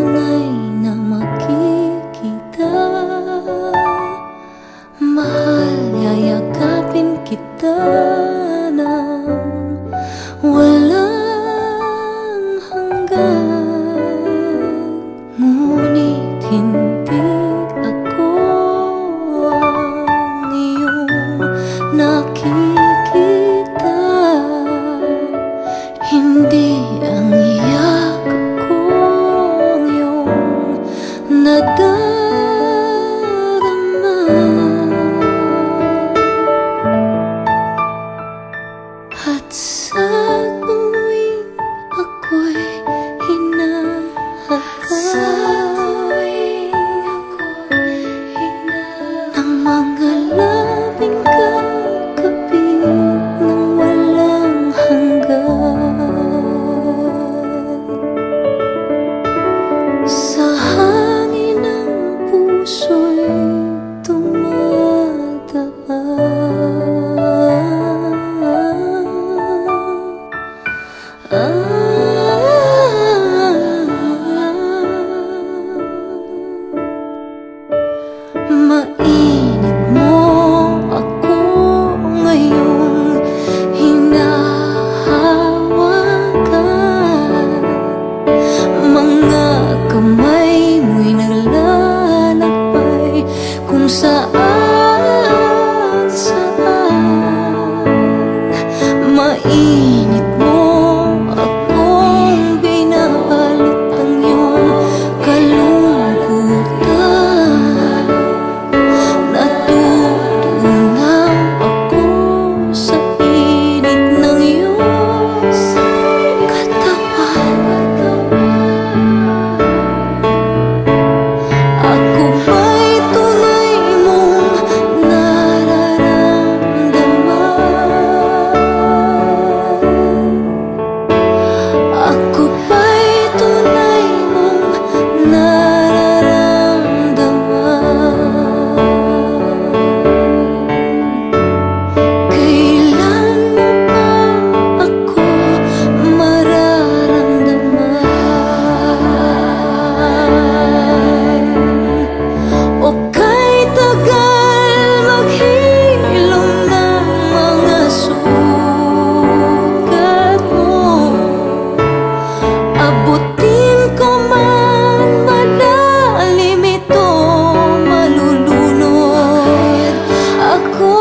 tunay na makikita, mahal, yayakapin kita nang walang hanggan. Ngunit hindi ako ang iyong nakikita, hindi ang yakap ko ang iyong nadarama. At sa tuwing ako'y ng mga labing kagabi nang walang hanggan, sa hangin ng puso'y mainit mo ako ngayong hinahawakan, mga kamay mo'y naglalakbay kung saan saan. Mainit mo akong binabalot ang iyong kalungkutan, natutunaw ako sa init ng iyong katawan. Ako ba'y tunay mong nararamdaman? Ako ba'y tunay mong nararamdaman? Kailan mo ba ako mararamdaman? O kay tagal maghilom ng mga sugat mo, abutin ko man malalim ito, malulunod ako.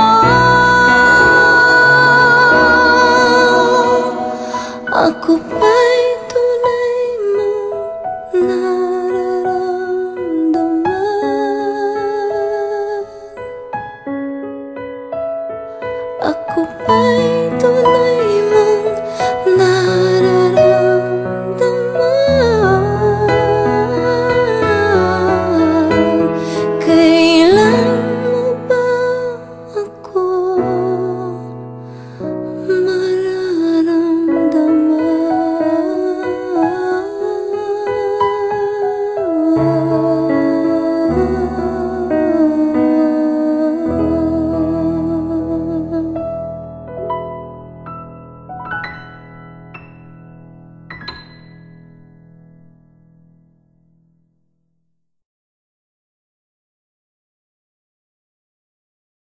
Ako pa